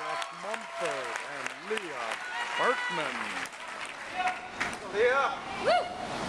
Jeff Mumford and Leah Berkman. Leah! Woo!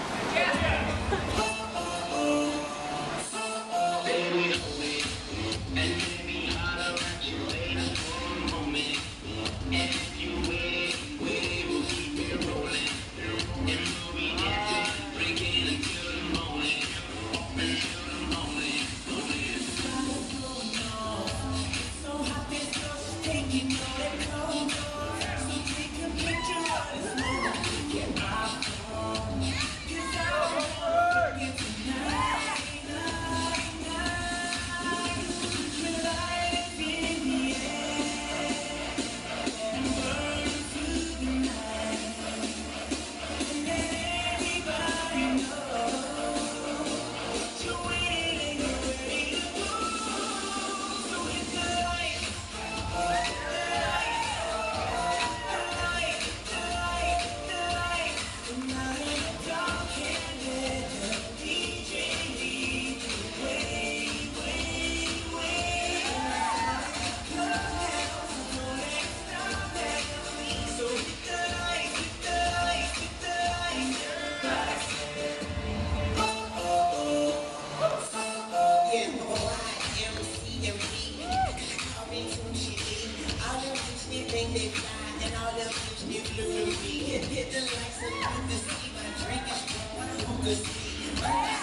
They fly and all them bitches get blue to me. Hit the lights and let me see my drink is strong. I want to see.